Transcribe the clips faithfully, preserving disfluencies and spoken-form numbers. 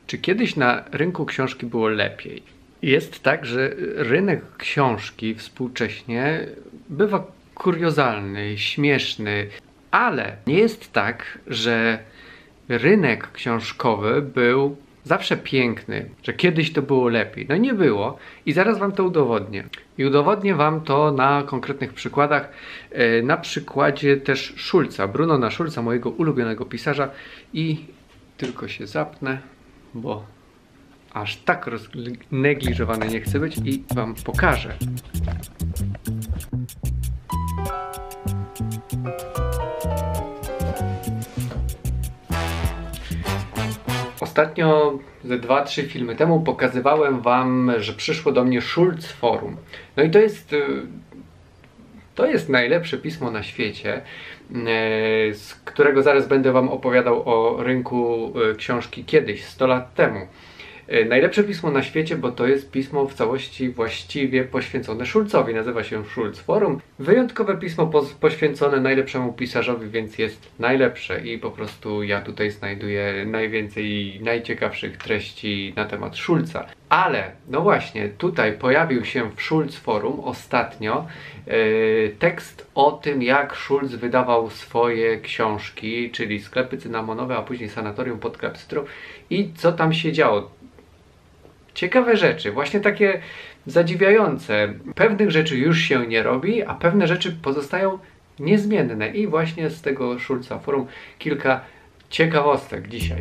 Czy kiedyś na rynku książki było lepiej? Jest tak, że rynek książki współcześnie bywa kuriozalny, śmieszny, ale nie jest tak, że rynek książkowy był zawsze piękny, że kiedyś to było lepiej. No nie było i zaraz wam to udowodnię. I udowodnię wam to na konkretnych przykładach, na przykładzie też Schulza, Brunona Schulza, mojego ulubionego pisarza i tylko się zapnę, bo aż tak roznegliżowany nie chcę być i wam pokażę. Ostatnio, ze dwa trzy filmy temu, pokazywałem wam, że przyszło do mnie Schulz Forum. No i to jest, to jest najlepsze pismo na świecie, z którego zaraz będę wam opowiadał o rynku książki kiedyś, sto lat temu. Najlepsze pismo na świecie, bo to jest pismo w całości właściwie poświęcone Schulzowi. Nazywa się Schulz Forum. Wyjątkowe pismo poświęcone najlepszemu pisarzowi, więc jest najlepsze i po prostu ja tutaj znajduję najwięcej najciekawszych treści na temat Schulza. Ale, no właśnie, tutaj pojawił się w Schulz Forum ostatnio yy, tekst o tym, jak Schulz wydawał swoje książki, czyli Sklepy Cynamonowe, a później Sanatorium pod Klepsydrą i co tam się działo. Ciekawe rzeczy, właśnie takie zadziwiające. Pewnych rzeczy już się nie robi, a pewne rzeczy pozostają niezmienne. I właśnie z tego Schulza Forum kilka ciekawostek dzisiaj.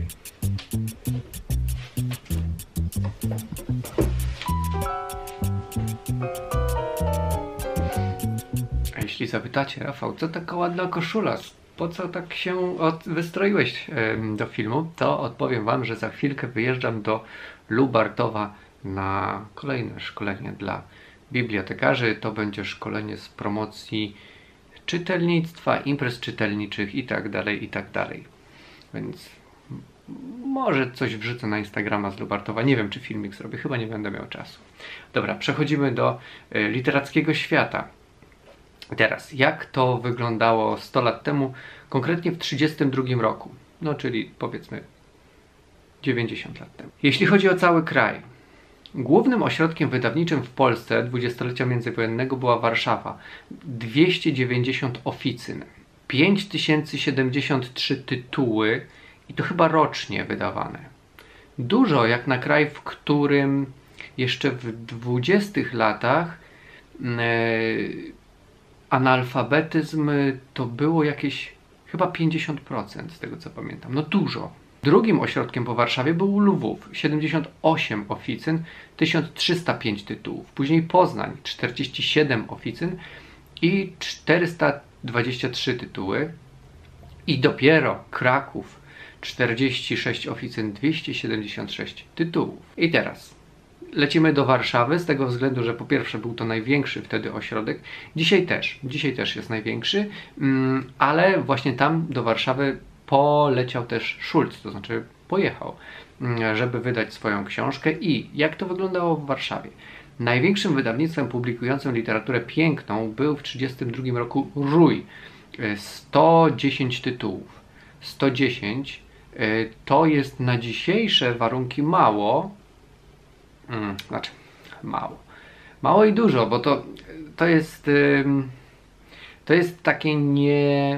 A jeśli zapytacie, Rafał, co taka ładna koszula? Po co tak się od... wystroiłeś yy, do filmu? To odpowiem wam, że za chwilkę wyjeżdżam do Lubartowa na kolejne szkolenie dla bibliotekarzy. To będzie szkolenie z promocji czytelnictwa, imprez czytelniczych i tak dalej, i tak dalej. Więc może coś wrzucę na Instagrama z Lubartowa. Nie wiem, czy filmik zrobię, chyba nie będę miał czasu. Dobra, przechodzimy do y, literackiego świata. Teraz, jak to wyglądało sto lat temu, konkretnie w trzydziestym drugim roku, no czyli powiedzmy dziewięćdziesiąt lat temu. Jeśli chodzi o cały kraj, głównym ośrodkiem wydawniczym w Polsce dwudziestolecia międzywojennego była Warszawa. dwieście dziewięćdziesiąt oficyn, pięć tysięcy siedemdziesiąt trzy tytuły i to chyba rocznie wydawane. Dużo jak na kraj, w którym jeszcze w dwudziestych latach yy, analfabetyzm to było jakieś chyba pięćdziesiąt procent z tego co pamiętam. No dużo. Drugim ośrodkiem po Warszawie był Lwów, siedemdziesiąt osiem oficyn, tysiąc trzysta pięć tytułów. Później Poznań, czterdzieści siedem oficyn i czterysta dwadzieścia trzy tytuły. I dopiero Kraków, czterdzieści sześć oficyn, dwieście siedemdziesiąt sześć tytułów. I teraz lecimy do Warszawy z tego względu, że po pierwsze był to największy wtedy ośrodek. Dzisiaj też, dzisiaj też jest największy, ale właśnie tam do Warszawy poleciał też Schulz, to znaczy pojechał, żeby wydać swoją książkę. I jak to wyglądało w Warszawie? Największym wydawnictwem publikującym literaturę piękną był w trzydziestym drugim roku Rój. sto dziesięć tytułów. sto dziesięć to jest na dzisiejsze warunki mało, Hmm, znaczy mało. Mało i dużo, bo to, to jest to jest takie nie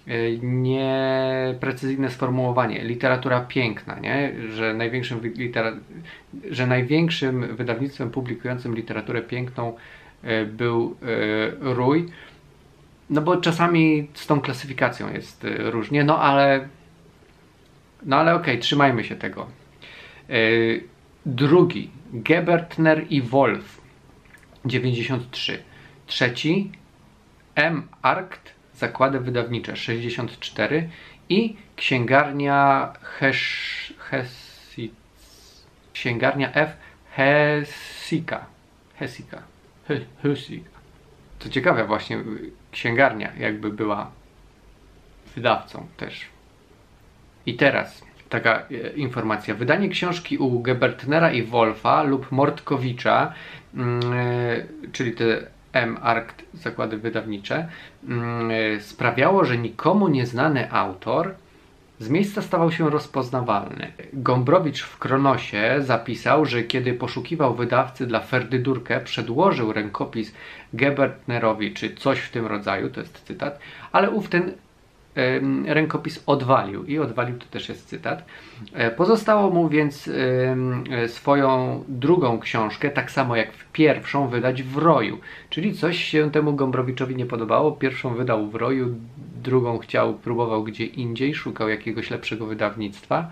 nieprecyzyjne sformułowanie. Literatura piękna, nie? Że największym, litera, że największym wydawnictwem publikującym literaturę piękną był Rój. No bo czasami z tą klasyfikacją jest różnie, no ale no ale okej, okay, trzymajmy się tego. Drugi, Gebertner i Wolf, dziewięćdziesiąt trzy. Trzeci, M. Arndt, Zakłady Wydawnicze, sześćdziesiąt cztery i Księgarnia Hesh, Hesi, Księgarnia F. Hesika. Hesika. He, Hesika. To ciekawe właśnie, księgarnia jakby była wydawcą też. I teraz taka e, informacja. Wydanie książki u Gebertnera i Wolfa lub Mordkowicza, yy, czyli te M. Arndt, Zakłady Wydawnicze, yy, sprawiało, że nikomu nieznany autor z miejsca stawał się rozpoznawalny. Gombrowicz w Kronosie zapisał, że kiedy poszukiwał wydawcy dla Ferdydurke, przedłożył rękopis Gebertnerowi, czy coś w tym rodzaju, to jest cytat, ale ów ten rękopis odwalił i odwalił, to też jest cytat. Pozostało mu więc swoją drugą książkę, tak samo jak w pierwszą, wydać w Roju, czyli coś się temu Gombrowiczowi nie podobało. Pierwszą wydał w Roju, drugą chciał, próbował gdzie indziej, szukał jakiegoś lepszego wydawnictwa.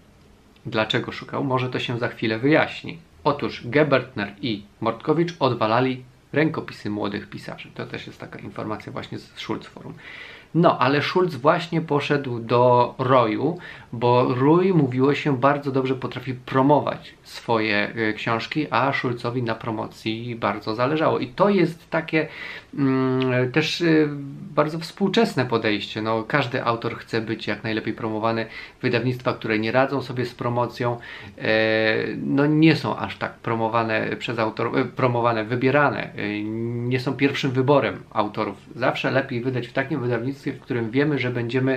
Dlaczego szukał? Może to się za chwilę wyjaśni. Otóż Gebertner i Mordkowicz odwalali rękopisy młodych pisarzy. To też jest taka informacja właśnie z Schulz Forum. No, ale Schulz właśnie poszedł do Roju, bo Rój, mówiło się, bardzo dobrze potrafi promować swoje y, książki, a Schulzowi na promocji bardzo zależało. I to jest takie mm, też y, bardzo współczesne podejście. No, każdy autor chce być jak najlepiej promowany. Wydawnictwa, które nie radzą sobie z promocją, y, no nie są aż tak promowane przez autorów, y, promowane, wybierane. Y, nie są pierwszym wyborem autorów. Zawsze lepiej wydać w takim wydawnictwie, w którym wiemy, że będziemy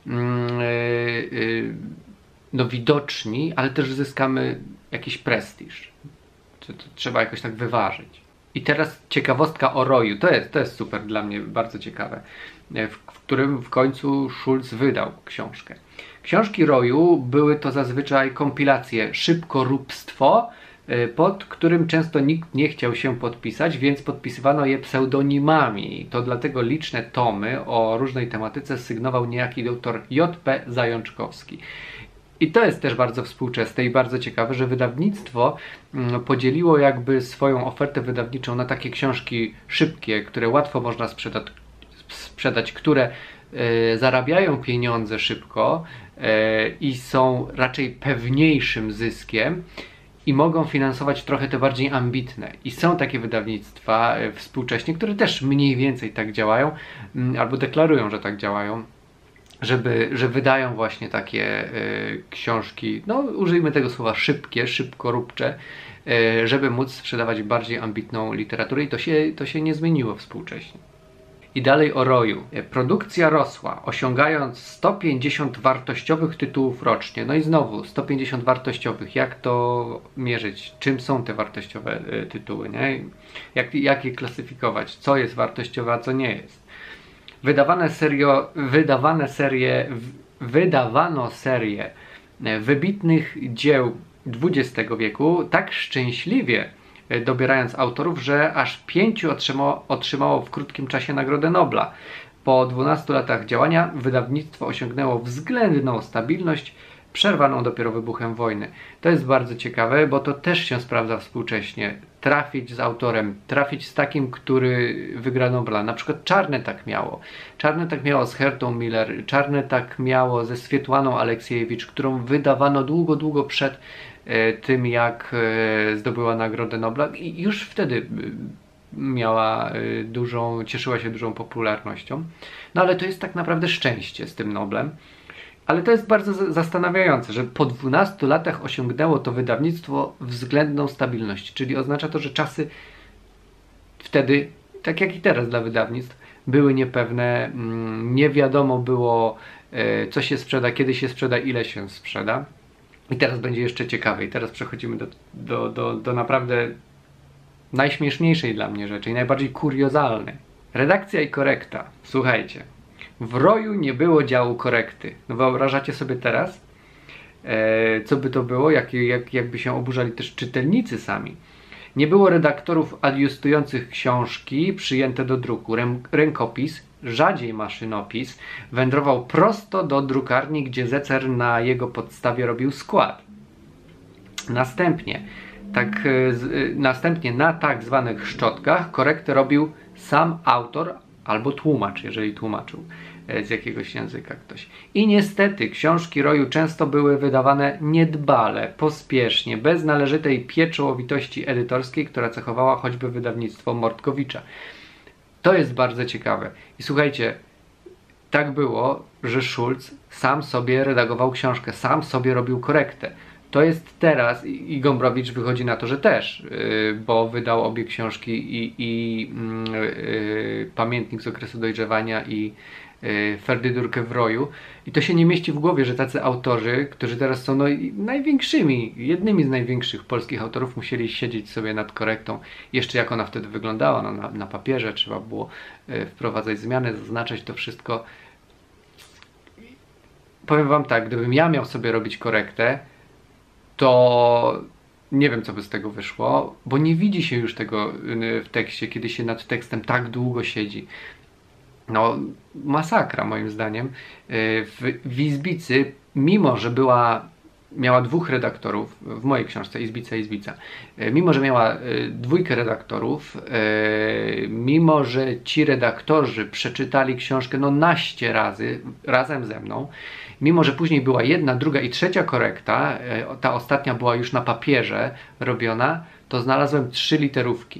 mm, yy, yy, no, widoczni, ale też zyskamy jakiś prestiż. To, to trzeba jakoś tak wyważyć. I teraz ciekawostka o Roju. To jest, to jest super dla mnie, bardzo ciekawe. W, w którym w końcu Schulz wydał książkę. Książki Roju były to zazwyczaj kompilacje Szybkoróbstwo, pod którym często nikt nie chciał się podpisać, więc podpisywano je pseudonimami. To dlatego liczne tomy o różnej tematyce sygnował niejaki doktor J P Zajączkowski. I to jest też bardzo współczesne i bardzo ciekawe, że wydawnictwo podzieliło jakby swoją ofertę wydawniczą na takie książki szybkie, które łatwo można sprzedać, sprzedać które y, zarabiają pieniądze szybko y, i są raczej pewniejszym zyskiem, i mogą finansować trochę te bardziej ambitne. I są takie wydawnictwa współcześnie, które też mniej więcej tak działają, albo deklarują, że tak działają, żeby, że wydają właśnie takie y, książki, no użyjmy tego słowa szybkie, szybkoróbcze, y, żeby móc sprzedawać bardziej ambitną literaturę i to się, to się nie zmieniło współcześnie. I dalej o Roju. Produkcja rosła, osiągając sto pięćdziesiąt wartościowych tytułów rocznie. No i znowu, sto pięćdziesiąt wartościowych. Jak to mierzyć? Czym są te wartościowe y, tytuły? Nie? Jak, jak je klasyfikować? Co jest wartościowe, a co nie jest? Wydawane, serio, wydawane serie, wydawano serię wybitnych dzieł dwudziestego wieku tak szczęśliwie dobierając autorów, że aż pięciu otrzymało, otrzymało w krótkim czasie Nagrodę Nobla. Po dwunastu latach działania wydawnictwo osiągnęło względną stabilność, przerwaną dopiero wybuchem wojny. To jest bardzo ciekawe, bo to też się sprawdza współcześnie. Trafić z autorem, trafić z takim, który wygra Nobla. Na przykład Czarne tak miało. Czarne tak miało z Hertą Miller, Czarne tak miało ze Swietłaną Aleksiejewicz, którą wydawano długo, długo przed tym, jak zdobyła Nagrodę Nobla i już wtedy miała dużą, cieszyła się dużą popularnością. No ale to jest tak naprawdę szczęście z tym Noblem. Ale to jest bardzo zastanawiające, że po dwunastu latach osiągnęło to wydawnictwo względną stabilność, czyli oznacza to, że czasy wtedy, tak jak i teraz dla wydawnictw, były niepewne, nie wiadomo było, co się sprzeda, kiedy się sprzeda, ile się sprzeda. I teraz będzie jeszcze ciekawiej. Teraz przechodzimy do, do, do, do naprawdę najśmieszniejszej dla mnie rzeczy i najbardziej kuriozalnej. Redakcja i korekta. Słuchajcie. W Roju nie było działu korekty. No wyobrażacie sobie teraz, e, co by to było, jak, jak, jakby się oburzali też czytelnicy sami. Nie było redaktorów adiustujących książki przyjęte do druku. Rę, rękopis, rzadziej maszynopis, wędrował prosto do drukarni, gdzie zecer na jego podstawie robił skład. Następnie, tak, z, następnie na tak zwanych szczotkach korektę robił sam autor albo tłumacz, jeżeli tłumaczył z jakiegoś języka ktoś. I niestety książki Roju często były wydawane niedbale, pospiesznie, bez należytej pieczołowitości edytorskiej, która cechowała choćby wydawnictwo Mordkowicza. To jest bardzo ciekawe. I słuchajcie, tak było, że Schulz sam sobie redagował książkę, sam sobie robił korektę. To jest teraz, i Gombrowicz wychodzi na to, że też, yy, bo wydał obie książki i, i yy, Pamiętnik z okresu dojrzewania i yy, Ferdydurkę w roju i to się nie mieści w głowie, że tacy autorzy, którzy teraz są no, największymi, jednymi z największych polskich autorów, musieli siedzieć sobie nad korektą, jeszcze jak ona wtedy wyglądała, no, na, na papierze trzeba było yy, wprowadzać zmiany, zaznaczać to wszystko. Powiem wam tak, gdybym ja miał sobie robić korektę, to nie wiem, co by z tego wyszło, bo nie widzi się już tego w tekście, kiedy się nad tekstem tak długo siedzi. No, masakra moim zdaniem. W, w Izbicy, mimo że była, miała dwóch redaktorów, w mojej książce Izbica, Izbica, mimo że miała dwójkę redaktorów, mimo że ci redaktorzy przeczytali książkę no naście razy razem ze mną, mimo że później była jedna, druga i trzecia korekta, ta ostatnia była już na papierze robiona, to znalazłem trzy literówki.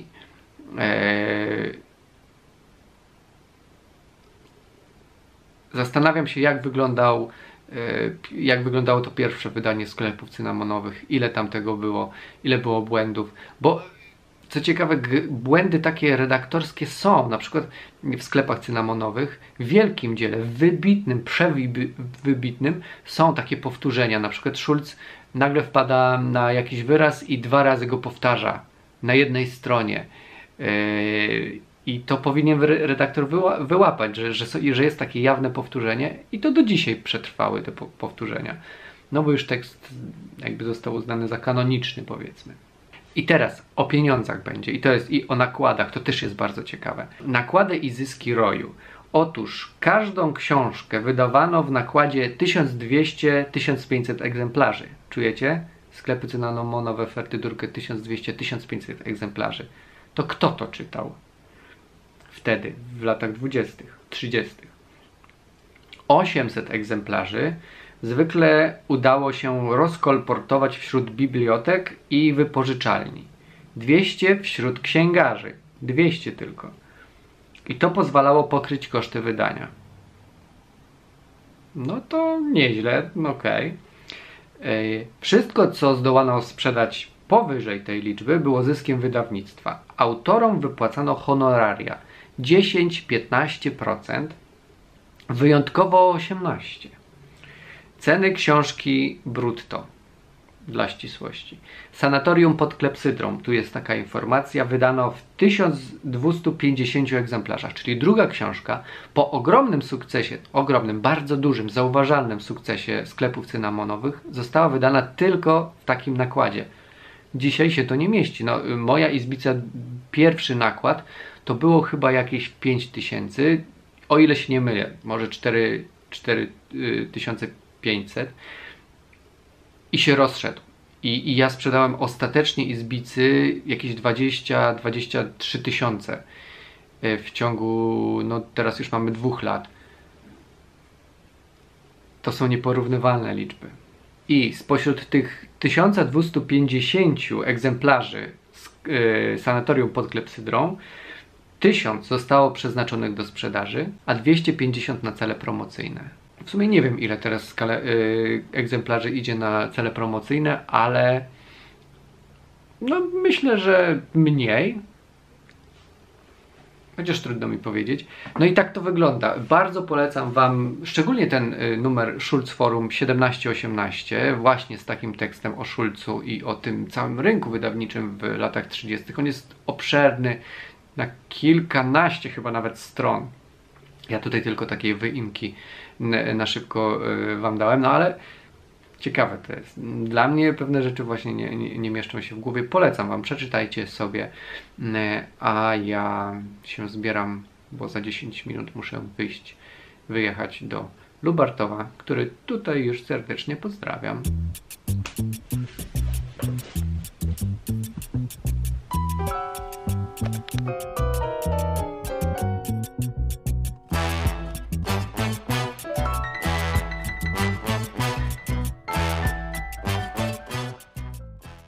Zastanawiam się, jak wyglądał, jak wyglądało to pierwsze wydanie sklepów cynamonowych, ile tam tego było, ile było błędów, bo co ciekawe, błędy takie redaktorskie są, na przykład w sklepach cynamonowych, w wielkim dziele, wybitnym, przewybitnym są takie powtórzenia, na przykład Schulz nagle wpada na jakiś wyraz i dwa razy go powtarza na jednej stronie. I to powinien redaktor wyła wyłapać, że, że, że jest takie jawne powtórzenie i to do dzisiaj przetrwały te po powtórzenia. No bo już tekst jakby został uznany za kanoniczny, powiedzmy. I teraz o pieniądzach będzie i to jest i o nakładach, to też jest bardzo ciekawe. Nakłady i zyski roju. Otóż każdą książkę wydawano w nakładzie tysiąc dwieście do tysiąc pięćset egzemplarzy. Czujecie? Sklepy cynamonowe Ferdydurkę tysiąc dwieście do tysiąc pięćset egzemplarzy. To kto to czytał? Wtedy, w latach dwudziestych, trzydziestych. osiemset egzemplarzy zwykle udało się rozkolportować wśród bibliotek i wypożyczalni. dwieście wśród księgarzy. dwieście tylko. I to pozwalało pokryć koszty wydania. No to nieźle, okej. Okay. Wszystko, co zdołano sprzedać powyżej tej liczby, było zyskiem wydawnictwa. Autorom wypłacano honoraria dziesięć do piętnastu procent, wyjątkowo osiemnaście procent. Ceny książki brutto, dla ścisłości. Sanatorium pod klepsydrą, tu jest taka informacja, wydano w tysiąc dwieście pięćdziesięciu egzemplarzach, czyli druga książka po ogromnym sukcesie, ogromnym, bardzo dużym, zauważalnym sukcesie sklepów cynamonowych została wydana tylko w takim nakładzie. Dzisiaj się to nie mieści. No, moja Izbica, pierwszy nakład, to było chyba jakieś pięć tysięcy, o ile się nie mylę, może cztery tysiące pięćset i się rozszedł. I, i ja sprzedałem ostatecznie Izbicy jakieś dwadzieścia do dwudziestu trzech tysięcy w ciągu, no teraz już mamy dwóch lat. To są nieporównywalne liczby. I spośród tych tysiąc dwieście pięćdziesiąt egzemplarzy z yy, sanatorium pod klepsydrą, tysiąc zostało przeznaczonych do sprzedaży, a dwieście pięćdziesiąt na cele promocyjne. W sumie nie wiem, ile teraz skale, yy, egzemplarzy idzie na cele promocyjne, ale no myślę, że mniej. Chociaż trudno mi powiedzieć. No i tak to wygląda. Bardzo polecam wam, szczególnie ten y, numer Schulz Forum siedemnaście osiemnaście, właśnie z takim tekstem o Schulzu i o tym całym rynku wydawniczym w latach trzydziestych. On jest obszerny, na kilkanaście chyba nawet stron. Ja tutaj tylko takiej wyimki na szybko y, wam dałem, no ale ciekawe to jest. Dla mnie pewne rzeczy właśnie nie, nie, nie mieszczą się w głowie. Polecam wam, przeczytajcie sobie, a ja się zbieram, bo za dziesięć minut muszę wyjść, wyjechać do Lubartowa, który tutaj już serdecznie pozdrawiam.